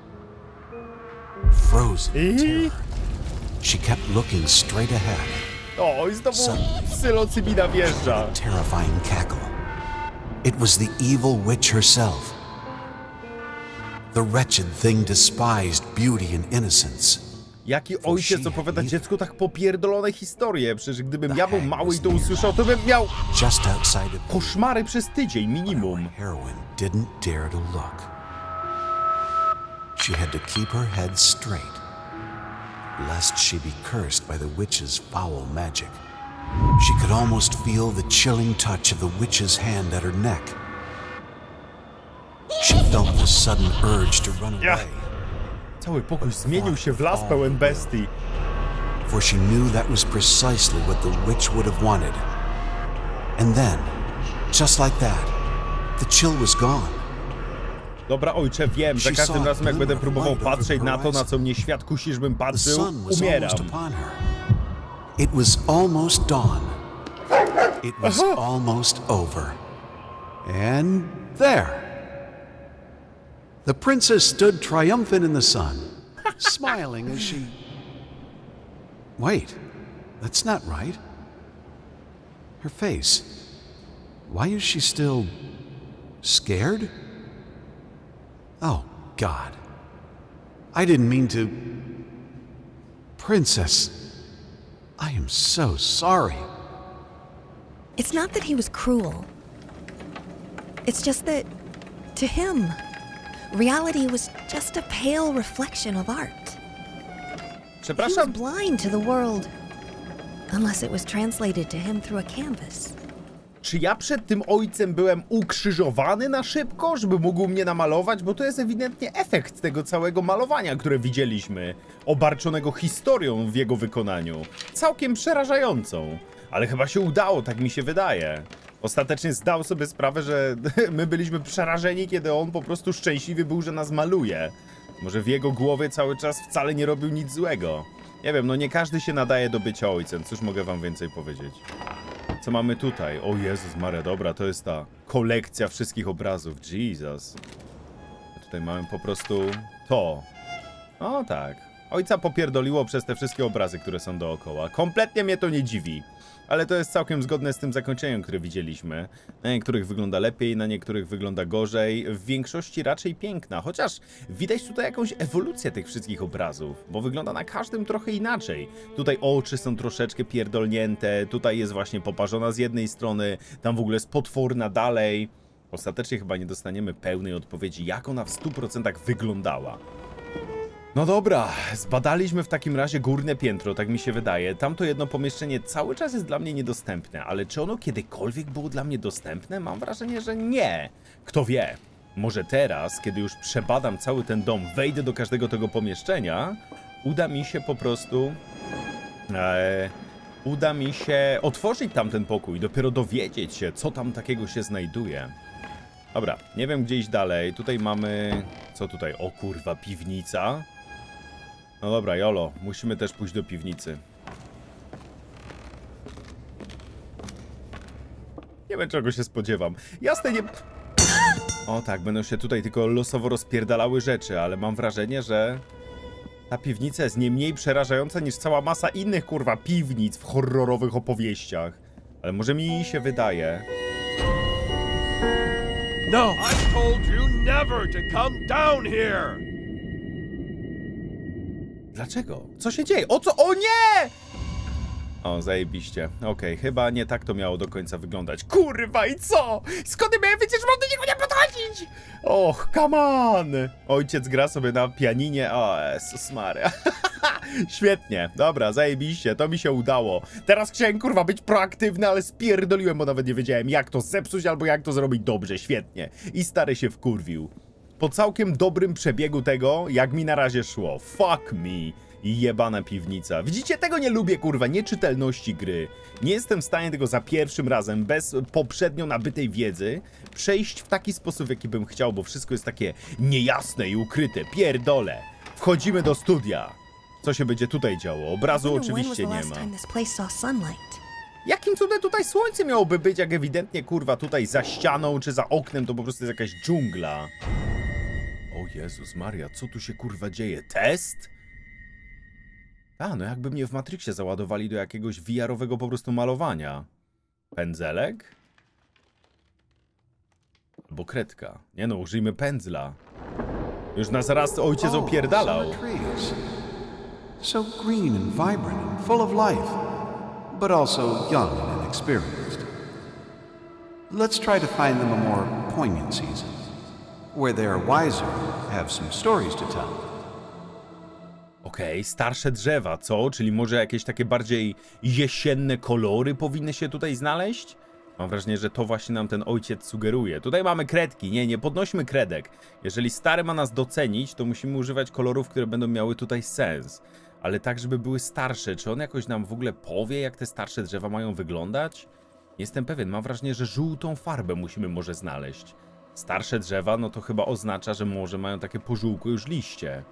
Frozen in terror, she kept looking straight ahead. O, i znowu psylocybina wjeżdża. Terrifying cackle. It was the evil witch herself. The wretched thing despised beauty and innocence. Jaki ojciec opowiada dziecku tak popierdolone historie? Przecież gdybym ja był mały i to usłyszał, to bym miał koszmary przez tydzień minimum. Heroine didn't dare to look. She had to keep her head straight, lest she be cursed by the witch's foul magic. She could almost feel the chilling touch of the witch's hand at her neck. She felt the sudden urge to run away. Cały pokój zmienił się w las pełen bestii. For she knew that was precisely what the witch would have wanted. And then, just like that, the chill was gone. Dobra, ojcze, wiem, że każdym razem jak będę próbował patrzeć na to, na co mnie świat kusi, żebym patrzył, umieram. It was almost dawn. It was almost over. And there. The princess stood triumphant in the sun, smiling as she... Wait, that's not right. Her face. Why is she still... scared? Oh, God. I didn't mean to... Princess, I am so sorry. It's not that he was cruel. It's just that, to him, reality was just a pale reflection of art. He was blind to the world, unless it was translated to him through a canvas. Czy ja przed tym ojcem byłem ukrzyżowany na szybko, żeby mógł mnie namalować? Bo to jest ewidentnie efekt tego całego malowania, które widzieliśmy, obarczonego historią w jego wykonaniu. Całkiem przerażającą. Ale chyba się udało, tak mi się wydaje. Ostatecznie zdał sobie sprawę, że my byliśmy przerażeni, kiedy on po prostu szczęśliwy był, że nas maluje. Może w jego głowie cały czas wcale nie robił nic złego. Nie wiem, no nie każdy się nadaje do bycia ojcem, cóż mogę wam więcej powiedzieć. Co mamy tutaj? O Jezus Maria, dobra, to jest ta kolekcja wszystkich obrazów. Jesus. Tutaj mamy po prostu to. O tak. Ojca popierdoliło przez te wszystkie obrazy, które są dookoła. Kompletnie mnie to nie dziwi. Ale to jest całkiem zgodne z tym zakończeniem, które widzieliśmy. Na niektórych wygląda lepiej, na niektórych wygląda gorzej. W większości raczej piękna. Chociaż widać tutaj jakąś ewolucję tych wszystkich obrazów. Bo wygląda na każdym trochę inaczej. Tutaj oczy są troszeczkę pierdolnięte. Tutaj jest właśnie poparzona z jednej strony. Tam w ogóle jest potworna dalej. Ostatecznie chyba nie dostaniemy pełnej odpowiedzi, jak ona w 100% wyglądała. No dobra, zbadaliśmy w takim razie górne piętro, tak mi się wydaje. Tamto jedno pomieszczenie cały czas jest dla mnie niedostępne, ale czy ono kiedykolwiek było dla mnie dostępne? Mam wrażenie, że nie. Kto wie, może teraz, kiedy już przebadam cały ten dom, wejdę do każdego tego pomieszczenia, uda mi się po prostu... uda mi się otworzyć tamten pokój, dopiero dowiedzieć się, co tam takiego się znajduje. Dobra, nie wiem gdzie iść dalej. Tutaj mamy... Co tutaj? O kurwa, piwnica. No dobra, jolo. Musimy też pójść do piwnicy. Nie wiem czego się spodziewam. Jasne, nie... O tak, będą się tutaj tylko losowo rozpierdalały rzeczy, ale mam wrażenie, że... Ta piwnica jest nie mniej przerażająca niż cała masa innych kurwa piwnic w horrorowych opowieściach. Ale może mi się wydaje... No! I told you never to come down here! Dlaczego? Co się dzieje? O co? O nie! O, zajebiście. Okej, chyba nie tak to miało do końca wyglądać. Kurwa, i co? Skąd miałem wiedzieć, że mam do niego nie podchodzić? Och, come on! Ojciec gra sobie na pianinie. O, Jezus Maria. Świetnie, dobra, zajebiście, to mi się udało. Teraz chciałem, kurwa, być proaktywny, ale spierdoliłem, bo nawet nie wiedziałem, jak to zepsuć albo jak to zrobić dobrze. Świetnie. I stary się wkurwił. Po całkiem dobrym przebiegu tego, jak mi na razie szło. Fuck me. Jebana piwnica. Widzicie, tego nie lubię, kurwa, nieczytelności gry. Nie jestem w stanie tego za pierwszym razem, bez poprzednio nabytej wiedzy, przejść w taki sposób, jaki bym chciał, bo wszystko jest takie niejasne i ukryte. Pierdole. Wchodzimy do studia. Co się będzie tutaj działo? Obrazu oczywiście nie ma. Jakim cudem tutaj słońce miałoby być, jak ewidentnie, kurwa, tutaj za ścianą czy za oknem to po prostu jest jakaś dżungla. O Jezus Maria, co tu się, kurwa, dzieje? Test? A, no jakby mnie w Matrixie załadowali do jakiegoś VR-owego po prostu malowania. Pędzelek? Albo kredka. Nie no, użyjmy pędzla. Już nas raz ojciec opierdalał. So green and vibrant and full of life, but also young and inexperienced. Let's try to find them a more poignant season, where they are wiser, have some stories to tell. Okej, starsze drzewa, co? Czyli może jakieś takie bardziej jesienne kolory powinny się tutaj znaleźć? Mam wrażenie, że to właśnie nam ten ojciec sugeruje. Tutaj mamy kredki. Nie podnośmy kredek. Jeżeli stary ma nas docenić, to musimy używać kolorów, które będą miały tutaj sens. Ale tak, żeby były starsze. Czy on jakoś nam w ogóle powie, jak te starsze drzewa mają wyglądać? Nie jestem pewien. Mam wrażenie, że żółtą farbę musimy może znaleźć. Starsze drzewa, no to chyba oznacza, że może mają takie pożółkłe już liście.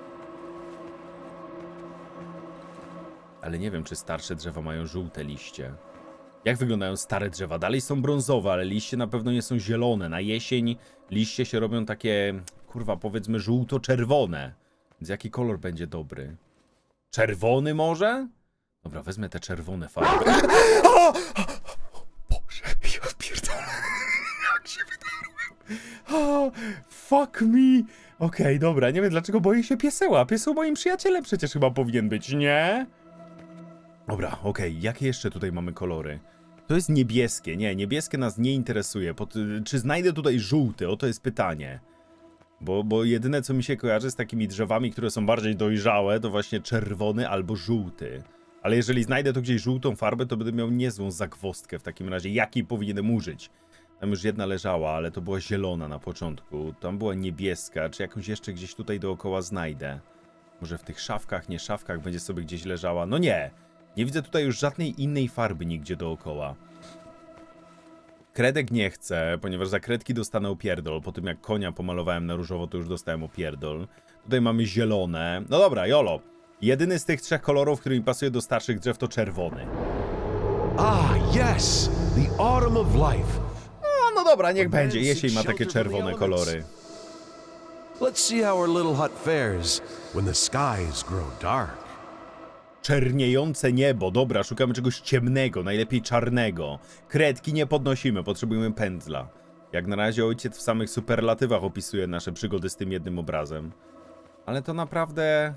Ale nie wiem, czy starsze drzewa mają żółte liście. Jak wyglądają stare drzewa? Dalej są brązowe, ale liście na pewno nie są zielone. Na jesień liście się robią takie, kurwa, powiedzmy żółto-czerwone. Więc jaki kolor będzie dobry? Czerwony może? Dobra, wezmę te czerwone farby. O! Boże, ja pierdolę. Jak się wydarłem. O, fuck me. Okej, dobra, nie wiem dlaczego boję się pieseła. Pieseł moim przyjacielem przecież chyba powinien być, nie? Dobra, okej, jakie jeszcze tutaj mamy kolory? To jest niebieskie. Nie, niebieskie nas nie interesuje. Czy znajdę tutaj żółty? Oto jest pytanie. Bo jedyne, co mi się kojarzy z takimi drzewami, które są bardziej dojrzałe, to właśnie czerwony albo żółty. Ale jeżeli znajdę tu gdzieś żółtą farbę, to będę miał niezłą zagwozdkę w takim razie. Jakiej powinienem użyć? Tam już jedna leżała, ale to była zielona na początku. Tam była niebieska. Czy jakąś jeszcze gdzieś tutaj dookoła znajdę? Może w tych szafkach, nie szafkach będzie sobie gdzieś leżała? No nie! Nie widzę tutaj już żadnej innej farby nigdzie dookoła. Kredek nie chcę, ponieważ za kredki dostanę opierdol. Po tym jak konia pomalowałem na różowo, to już dostałem opierdol. Tutaj mamy zielone. No dobra, jolo. Jedyny z tych trzech kolorów, który mi pasuje do starszych drzew, to czerwony. Ah, yes! The autumn of life. No dobra, niech będzie. Jesień ma takie czerwone kolory. Let's see how our little hut fares when the skies grow dark. Czerniejące niebo. Dobra, szukamy czegoś ciemnego, najlepiej czarnego. Kredki nie podnosimy, potrzebujemy pędzla. Jak na razie ojciec w samych superlatywach opisuje nasze przygody z tym jednym obrazem. Ale to naprawdę...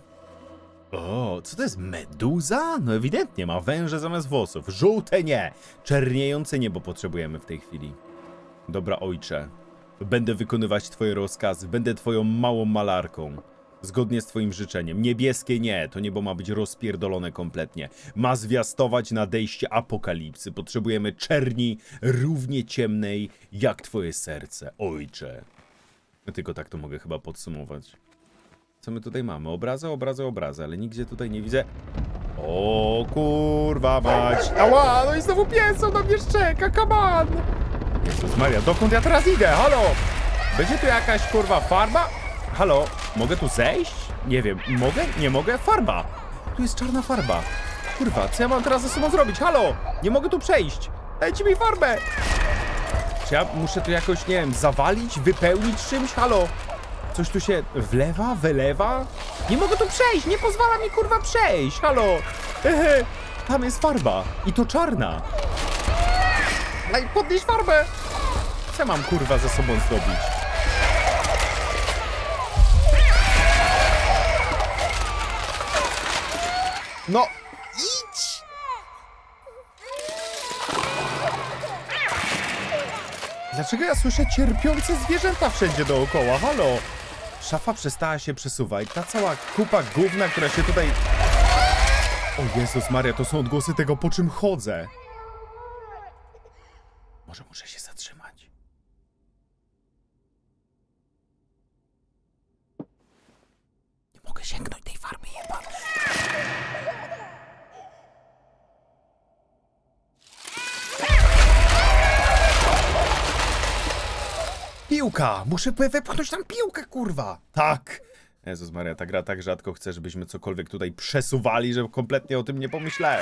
O, co to jest? Meduza? No ewidentnie, ma węże zamiast włosów. Żółte nie. Czerniejące niebo potrzebujemy w tej chwili. Dobra, ojcze. Będę wykonywać twoje rozkazy. Będę twoją małą malarką. Zgodnie z twoim życzeniem. Niebieskie nie. To niebo ma być rozpierdolone kompletnie. Ma zwiastować nadejście apokalipsy. Potrzebujemy czerni równie ciemnej jak twoje serce, ojcze. Tylko tak to mogę chyba podsumować. Co my tutaj mamy? Obrazy, obrazy, obrazy, ale nigdzie tutaj nie widzę. O kurwa mać. Ała, no i znowu pies na mnie szczeka, come on. Jezus Maria, dokąd ja teraz idę? Halo? Będzie tu jakaś kurwa farba? Halo? Mogę tu zejść? Nie wiem, mogę? Nie mogę? Farba. Tu jest czarna farba. Kurwa, co ja mam teraz ze sobą zrobić? Halo? Nie mogę tu przejść. Dajcie mi farbę. Czy ja muszę tu jakoś, nie wiem, zawalić, wypełnić czymś? Halo? Coś tu się wlewa, wylewa? Nie mogę tu przejść, nie pozwala mi kurwa przejść. Halo? Tam jest farba. I to czarna. Daj, podnieś farbę. Co mam kurwa ze sobą zrobić? No, idź! Dlaczego ja słyszę cierpiące zwierzęta wszędzie dookoła? Halo! Szafa przestała się przesuwać. Ta cała kupa gówna, która się tutaj... O Jezus Maria, to są odgłosy tego, po czym chodzę. Może muszę się zatrzymać. Nie mogę sięgnąć tej farmy, jeba. Piłka! Muszę wepchnąć tam piłkę, kurwa! Tak! Jezus Maria, ta gra tak rzadko chce, żebyśmy cokolwiek tutaj przesuwali, że kompletnie o tym nie pomyślałem.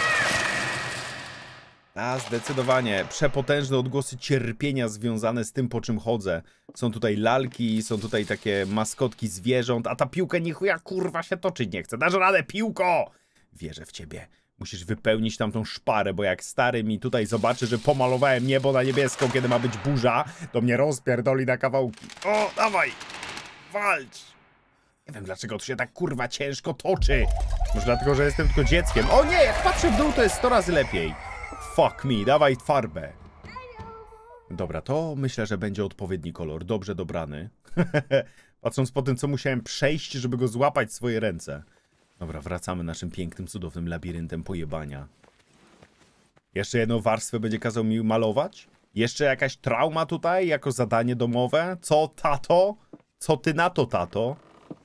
A, zdecydowanie. Przepotężne odgłosy cierpienia związane z tym, po czym chodzę. Są tutaj lalki, są tutaj takie maskotki zwierząt, a ta piłka nie chuja, kurwa, się toczyć nie chce. Dasz radę, piłko! Wierzę w ciebie. Musisz wypełnić tam tą szparę, bo jak stary mi tutaj zobaczy, że pomalowałem niebo na niebiesko, kiedy ma być burza, to mnie rozpierdoli na kawałki. O, dawaj! Walcz! Nie wiem, dlaczego to się tak, kurwa, ciężko toczy. Może dlatego, że jestem tylko dzieckiem. O nie, jak patrzę w dół, to jest 100 razy lepiej. Fuck me, dawaj farbę. Dobra, to myślę, że będzie odpowiedni kolor. Dobrze dobrany. Patrząc po tym, co musiałem przejść, żeby go złapać w swoje ręce. Dobra, wracamy naszym pięknym, cudownym labiryntem pojebania. Jeszcze jedną warstwę będzie kazał mi malować? Jeszcze jakaś trauma tutaj, jako zadanie domowe? Co, tato? Co ty na to, tato?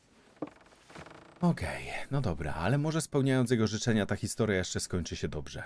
Okej, no dobra, ale może spełniając jego życzenia ta historia jeszcze skończy się dobrze.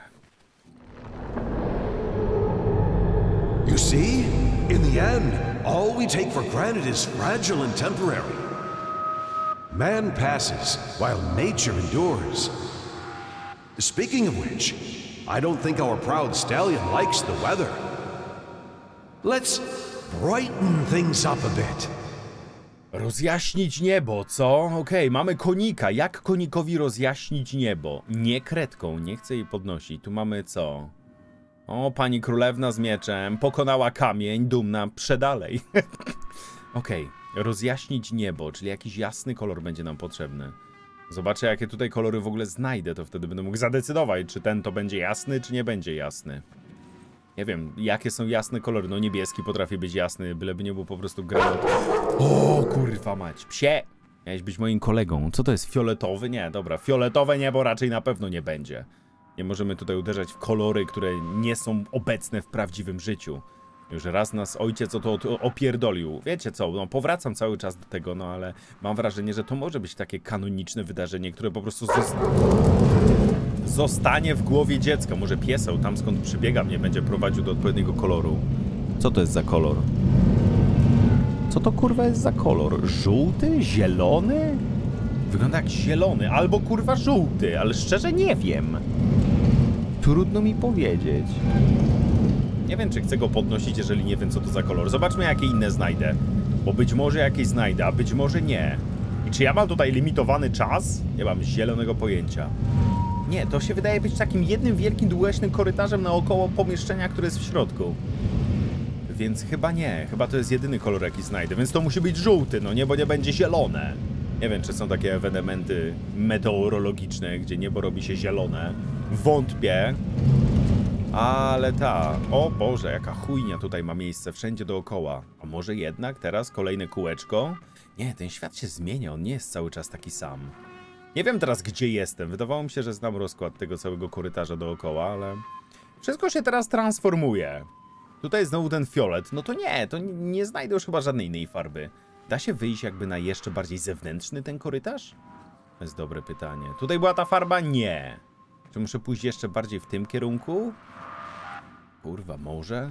You see? In the end, all we take for granted is fragile and temporary. Man passes while nature endures. Speaking of which, I don't think our proud stallion likes the weather. Let's brighten things up a bit. Rozjaśnić niebo, co? Okej, mamy konika. Jak konikowi rozjaśnić niebo? Nie kredką, nie chcę jej podnosić. Tu mamy co? O, pani królewna z mieczem pokonała kamień, dumna, przedalej. Okej, rozjaśnić niebo, czyli jakiś jasny kolor będzie nam potrzebny. Zobaczę, jakie tutaj kolory w ogóle znajdę, to wtedy będę mógł zadecydować, czy ten to będzie jasny, czy nie będzie jasny. Nie wiem, jakie są jasne kolory. No niebieski potrafi być jasny, byleby nie był po prostu granat. O, kurwa mać, psie! Miałeś być moim kolegą. Co to jest, fioletowy? Nie, dobra, fioletowe niebo raczej na pewno nie będzie. Nie możemy tutaj uderzać w kolory, które nie są obecne w prawdziwym życiu. Już raz nas ojciec o to opierdolił. Wiecie co, no powracam cały czas do tego, no ale mam wrażenie, że to może być takie kanoniczne wydarzenie, które po prostu zostanie w głowie dziecka. Może pieseł, tam skąd przybiega, mnie będzie prowadził do odpowiedniego koloru. Co to jest za kolor? Co to kurwa jest za kolor? Żółty? Zielony? Wygląda jak zielony, albo kurwa żółty, ale szczerze nie wiem. Trudno mi powiedzieć. Nie wiem, czy chcę go podnosić, jeżeli nie wiem, co to za kolor. Zobaczmy, jakie inne znajdę. Bo być może jakieś znajdę, a być może nie. I czy ja mam tutaj limitowany czas? Nie mam zielonego pojęcia. Nie, to się wydaje być takim jednym wielkim, długaśnym korytarzem naokoło pomieszczenia, które jest w środku. Więc chyba nie. Chyba to jest jedyny kolor, jaki znajdę. Więc to musi być żółty, no nie, bo nie będzie zielone. Nie wiem, czy są takie ewenementy meteorologiczne, gdzie niebo robi się zielone. Wątpię. Ale ta... O Boże, jaka chujnia tutaj ma miejsce wszędzie dookoła. A może jednak teraz kolejne kółeczko? Nie, ten świat się zmienia, on nie jest cały czas taki sam. Nie wiem teraz, gdzie jestem. Wydawało mi się, że znam rozkład tego całego korytarza dookoła, ale... Wszystko się teraz transformuje. Tutaj jest znowu ten fiolet. No to nie znajdę już chyba żadnej innej farby. Da się wyjść jakby na jeszcze bardziej zewnętrzny ten korytarz? To jest dobre pytanie. Tutaj była ta farba? Nie. Czy muszę pójść jeszcze bardziej w tym kierunku? Kurwa, może?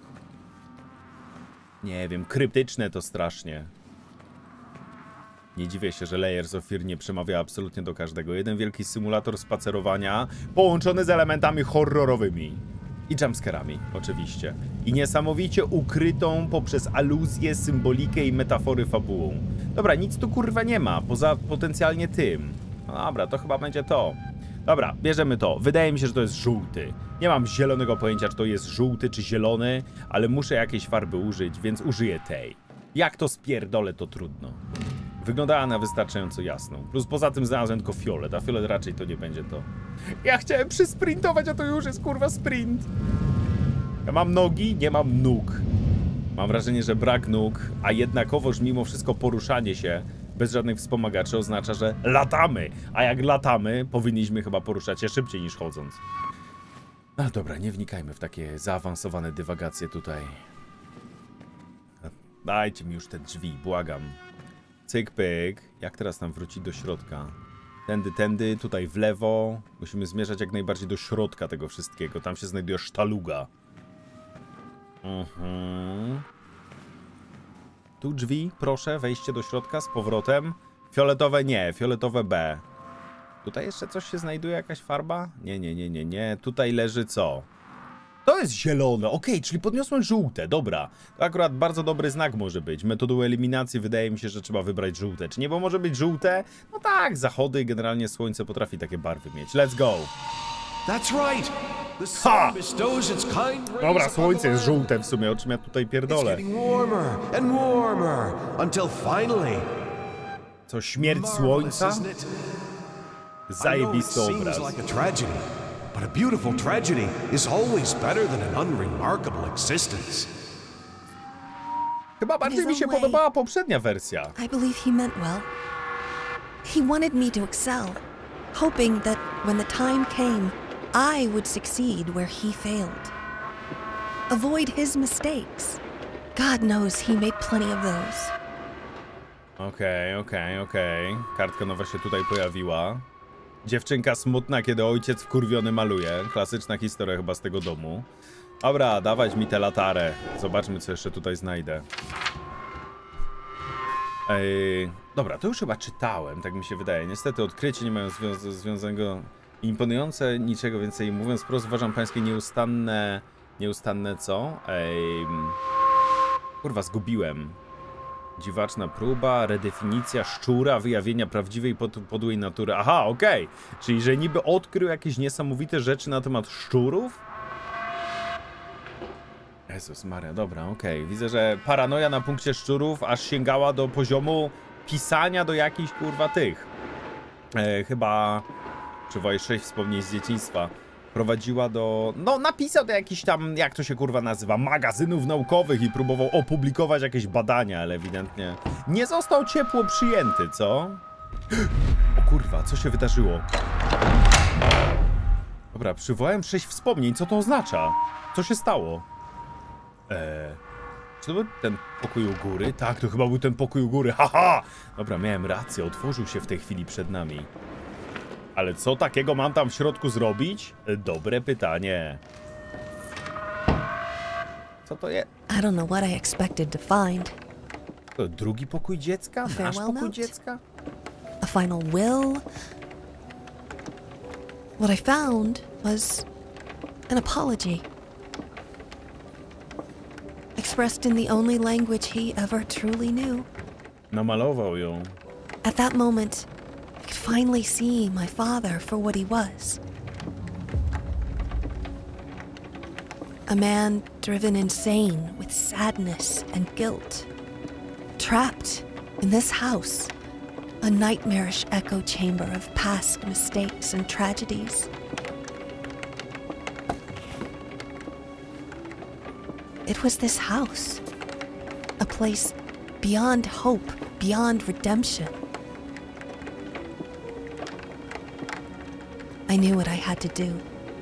Nie wiem, kryptyczne to strasznie. Nie dziwię się, że Layers of Fear nie przemawia absolutnie do każdego. Jeden wielki symulator spacerowania połączony z elementami horrorowymi. I jumpscarami, oczywiście. I niesamowicie ukrytą poprzez aluzję, symbolikę i metafory fabułą. Dobra, nic tu kurwa nie ma, poza potencjalnie tym. No dobra, to chyba będzie to. Dobra, bierzemy to. Wydaje mi się, że to jest żółty. Nie mam zielonego pojęcia, czy to jest żółty, czy zielony, ale muszę jakiejś farby użyć, więc użyję tej. Jak to spierdolę, to trudno. Wyglądała na wystarczająco jasną. Plus poza tym znalazłem tylko fiolet, a fiolet raczej to nie będzie to. Ja chciałem przysprintować, a to już jest kurwa sprint. Ja mam nogi, nie mam nóg. Mam wrażenie, że brak nóg, a jednakowoż mimo wszystko poruszanie się bez żadnych wspomagaczy oznacza, że latamy. A jak latamy, powinniśmy chyba poruszać się szybciej niż chodząc. No dobra, nie wnikajmy w takie zaawansowane dywagacje tutaj. Dajcie mi już te drzwi, błagam. Cyk, pyk. Jak teraz nam wrócić do środka? Tędy, tutaj w lewo. Musimy zmierzać jak najbardziej do środka tego wszystkiego. Tam się znajduje sztaluga. Tu drzwi, proszę, wejście do środka z powrotem. Fioletowe nie, fioletowe B. Tutaj jeszcze coś się znajduje, jakaś farba? Nie. Tutaj leży co? To jest zielone, okej, czyli podniosłem żółte, dobra. To akurat bardzo dobry znak może być. Metodą eliminacji wydaje mi się, że trzeba wybrać żółte. Czy nie, bo może być żółte? No tak, zachody, generalnie słońce potrafi takie barwy mieć. Let's go! Ha! Dobra, słońce jest żółte w sumie, o czym ja tutaj pierdolę. Co, śmierć słońca? Zajebisty obraz. But a beautiful tragedy is always better than an unremarkable existence. Chyba bardziej mi się podobała poprzednia wersja. I believe he meant well. He wanted me to excel, hoping that when the time came, I would succeed where he failed. Avoid his mistakes. God knows he made plenty of those. Okej. Kartka nowa się tutaj pojawiła. Dziewczynka smutna, kiedy ojciec wkurwiony maluje. Klasyczna historia chyba z tego domu. Dobra, dawać mi tę latarę. Zobaczmy, co jeszcze tutaj znajdę. Dobra, to już chyba czytałem, tak mi się wydaje. Niestety odkrycie nie mają związanego... Imponujące niczego więcej mówiąc. Wprost uważam pańskie nieustanne co? Kurwa, zgubiłem. Dziwaczna próba, redefinicja szczura, wyjawienia prawdziwej podłej natury. Aha, okej. Czyli, że niby odkrył jakieś niesamowite rzeczy na temat szczurów? Jezus Maria, dobra, okej. Widzę, że paranoja na punkcie szczurów aż sięgała do poziomu pisania do jakichś, kurwa, tych. Chyba... Przywołaj 6 wspomnień z dzieciństwa. Prowadziła do... No, napisał do jakichś tam, jak to się kurwa nazywa, magazynów naukowych i próbował opublikować jakieś badania, ale ewidentnie nie został ciepło przyjęty, co? O kurwa, co się wydarzyło? Dobra, przywołałem 6 wspomnień, co to oznacza? Co się stało? Czy to był ten pokój u góry? Tak, to chyba był ten pokój u góry, haha! Dobra, miałem rację, otworzył się w tej chwili przed nami. Ale co takiego mam tam w środku zrobić? Dobre pytanie. Co to jest? I don't know what I expected to find. To drugi pokój dziecka? Nasz pokój dziecka? A final will? What I found was an apology. Expressed in the only language he ever truly knew. Namalował ją. At that moment, I could finally see my father for what he was. A man driven insane with sadness and guilt. Trapped in this house, a nightmarish echo chamber of past mistakes and tragedies. It was this house, a place beyond hope, beyond redemption. I knew what I had to do.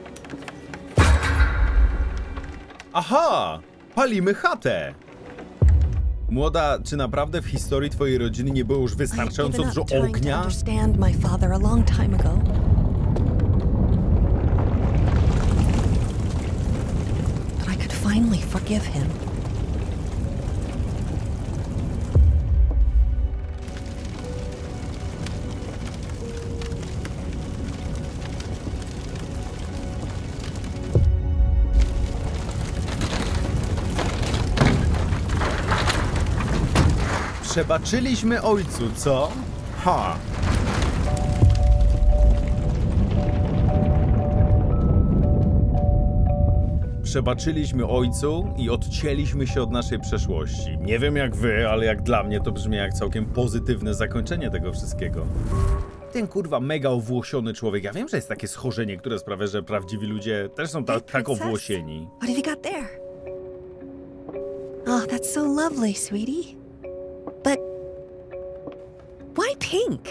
Aha! Palimy chatę! Młoda, czy naprawdę w historii twojej rodziny nie było już wystarczająco dużo ognia? Understand my father a long time ago. But I could finally forgive him. Przebaczyliśmy ojcu, co? Ha! Przebaczyliśmy ojcu i odcięliśmy się od naszej przeszłości. Nie wiem jak wy, ale jak dla mnie to brzmi jak całkiem pozytywne zakończenie tego wszystkiego. Ten kurwa mega owłosiony człowiek. Ja wiem, że jest takie schorzenie, które sprawia, że prawdziwi ludzie też są tak owłosieni. What have you got there? Oh, that's That's so lovely, sweetie. But why pink?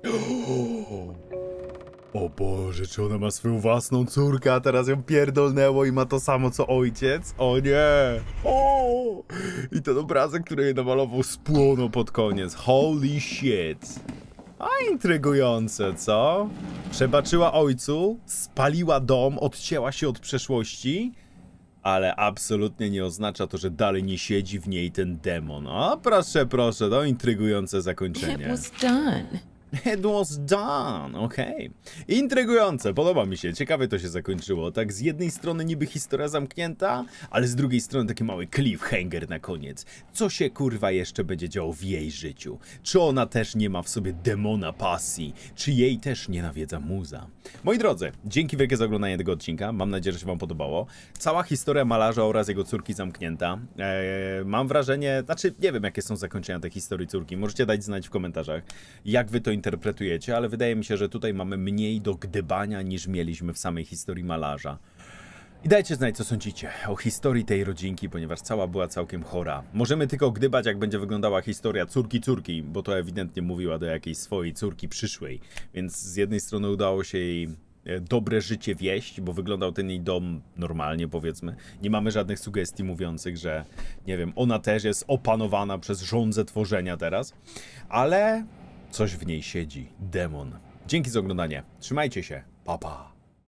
O Boże, czy ona ma swoją własną córkę, a teraz ją pierdolnęło i ma to samo co ojciec? O nie! O! I ten obrazek, który jej namalował, spłonął pod koniec. Holy shit! A intrygujące, co? Przebaczyła ojcu, spaliła dom, odcięła się od przeszłości, ale absolutnie nie oznacza to, że dalej nie siedzi w niej ten demon. O, proszę, proszę, to intrygujące zakończenie. It was done. It was done, okej. Intrygujące, podoba mi się, ciekawie to się zakończyło. Tak z jednej strony niby historia zamknięta, ale z drugiej strony taki mały cliffhanger na koniec. Co się kurwa jeszcze będzie działo w jej życiu? Czy ona też nie ma w sobie demona pasji? Czy jej też nie nawiedza muza? Moi drodzy, dzięki wielkie za oglądanie tego odcinka, mam nadzieję, że się wam podobało. Cała historia malarza oraz jego córki zamknięta. Mam wrażenie, znaczy nie wiem jakie są zakończenia tej historii córki, możecie dać znać w komentarzach, jak wy to interpretujecie, ale wydaje mi się, że tutaj mamy mniej do gdybania niż mieliśmy w samej historii malarza. I dajcie znać, co sądzicie o historii tej rodzinki, ponieważ cała była całkiem chora. Możemy tylko gdybać, jak będzie wyglądała historia córki, bo to ewidentnie mówiła do jakiejś swojej córki przyszłej. Więc z jednej strony udało się jej dobre życie wieść, bo wyglądał ten jej dom normalnie, powiedzmy. Nie mamy żadnych sugestii mówiących, że, nie wiem, ona też jest opanowana przez żądzę tworzenia teraz, ale coś w niej siedzi. Demon. Dzięki za oglądanie. Trzymajcie się. Pa, pa.